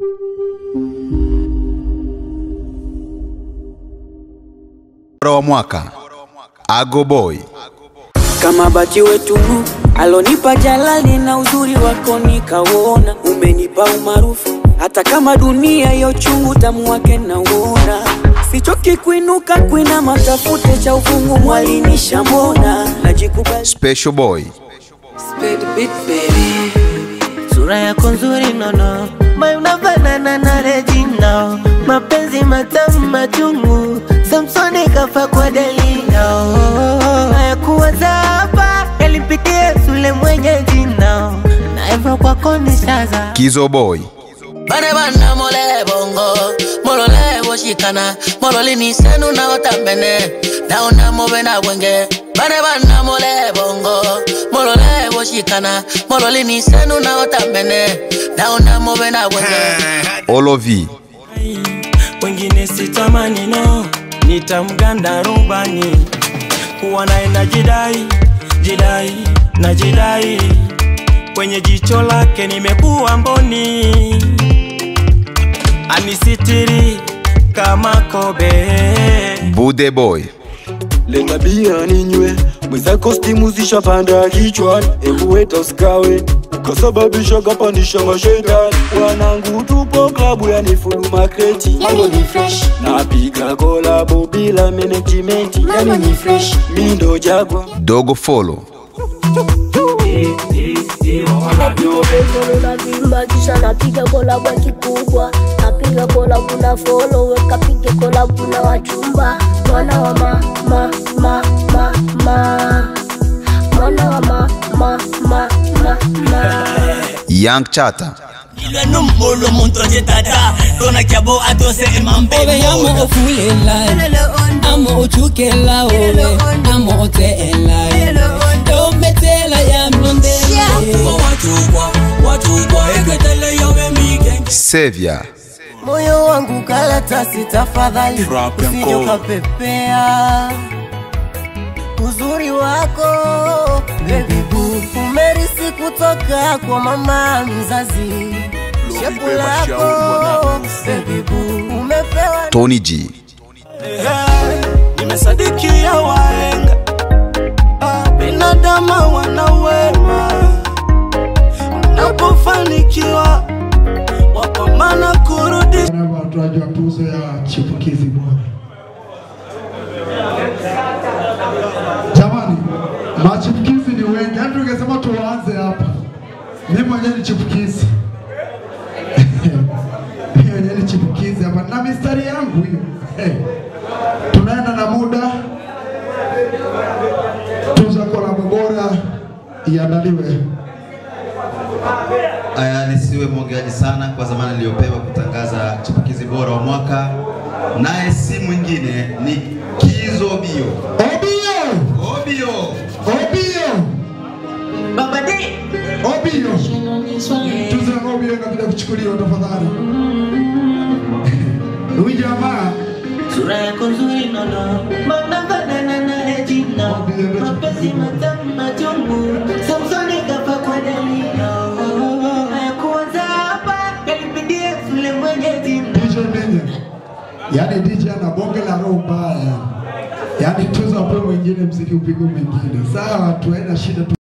Bora wa mwaka Ago Boy. Kama bati wetu alonipa jalali na uzuri wako nikauona, umenipa umaarufu hata kama dunia yo chungu tamu wake nauona. Sichoki kuinuka kuina matafute cha ufungu mwalinisha mbona najikubali. Special Boy. Speed beat baby. Sura yako nzuri nono, mai unafanana na Regina. Mapenzi matamu machungu, Samsoni kafa kwa Delina. Hayakuwa hapa, yalipitia Sule mwenye jina. Na hivyo kwako nishaza Kizo Boy. Bana mole bongo, molole woshikana, mololi ni senu na otambene, naona mobena wenge. Bana mole bongo, molole woshikana, mololi ni senu na otambene, naona mobena wenge. Olovi. Wengine sitamani no, nitamganda rubani. Kuwa naenda jidai, kwenye jicho lake nimekuwa mboni. Anisitiri kama kobe. Bude Boy. Lenda bia ninywe, mwenzako stimu zishapanda kichwani. Ebu weta usikawe, ukasababisha kapandisha mashetani. Wanangu tupo klabu ya nifulu makreti, yani ni fresh. Napiga kolabo bila management, yani ni fresh. Mindo jagwa Dogo Follow. Napiga kolabo kikubwa, napiga kolabo na follow, weka pige kolabo na wachumba. Mwana wa Young Chata. Ilwe mbolo muntu jetata, tona kiabo atose emambe. Obe yamo ofulela, amo ochukela obe, amo oteela. Do metela ya mlondela. Wachukwa eketele yobe mige. Sevia. moyo wangu kalatasi tafadhali, usijoka pepea. Uzuri wako baby boo, umerisi kutoka kwa mama mzazi. Shepu lako baby boo, umepewa Tony G. Nimesadikia wahenga, binadamu wanawema. Unapofanikiwa wapambana kurudi. Tunajua tuzo ya Chipukizi Bora. Jamani, machipukizi ni wengi. Hata ungesema tuanze hapa. Mimi mwenyewe ni chipukizi. Mimi mwenyewe ni chipukizi hapa na mistari yangu hiyo. Tunaenda na muda. Tuzo ya Bora iandaliwe. Aya, nisiwe mwongeaji sana kwa zamani niliyopewa kutangaza Chipukizi Bora wa mwaka. Naye si mwingine ni Kizo Bio. Obio. Baba D. Obio. Tuzo ya Obio inabidi kuchukuliwa tafadhali. Huyu jamaa Sura yako nzuri nono, unafanana na Regina. Mapenzi matamu machungu, Samsoni kafa kwa Delina. Hayakuwa hapa, yalipitia Sule mwenye jina. yani DJ ana bonge la roho mbaya. Yani tuzo hapo mwingine mziki upigwe mwingine. Sawa, tuenda shida tu.